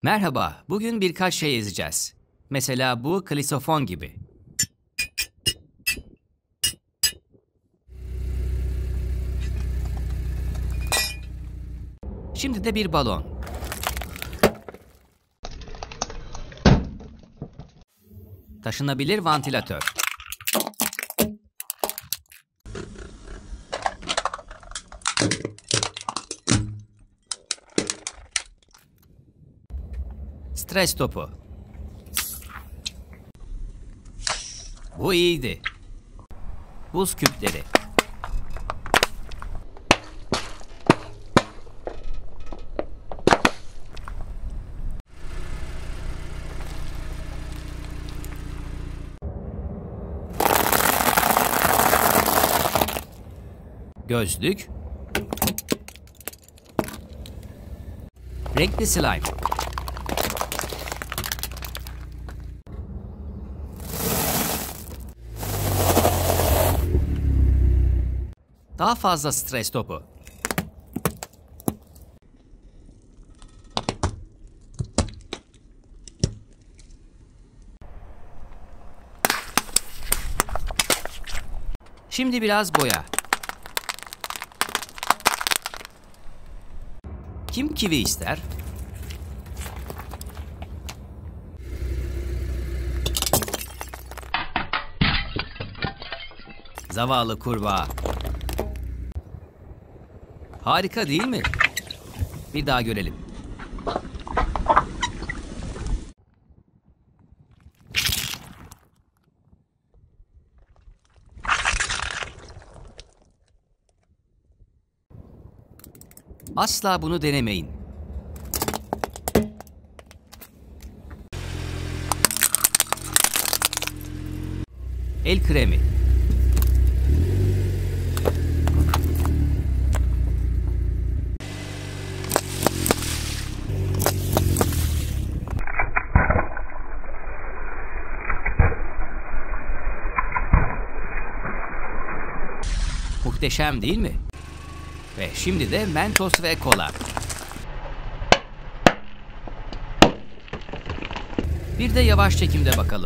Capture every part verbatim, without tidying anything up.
Merhaba, bugün birkaç şey ezeceğiz. Mesela bu klisofon gibi. Şimdi de bir balon. Taşınabilir vantilatör. Stres topu. Bu iyiydi. Buz küpleri. Gözlük. Renkli slime. Daha fazla stres topu. Şimdi biraz boya. Kim kivi ister? Zavallı kurbağa. Harika değil mi? Bir daha görelim. Asla bunu denemeyin. El kremi. Muhteşem değil mi? Ve şimdi de Mentos ve kola. Bir de yavaş çekimde bakalım.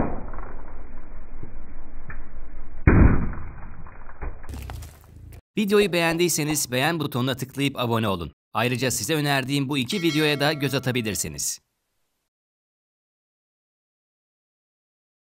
Videoyu beğendiyseniz beğen butonuna tıklayıp abone olun. Ayrıca size önerdiğim bu iki videoya da göz atabilirsiniz.